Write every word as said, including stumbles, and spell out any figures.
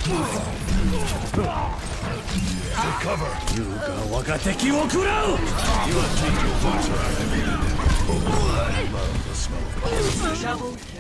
優雅我が敵を食らう。 Double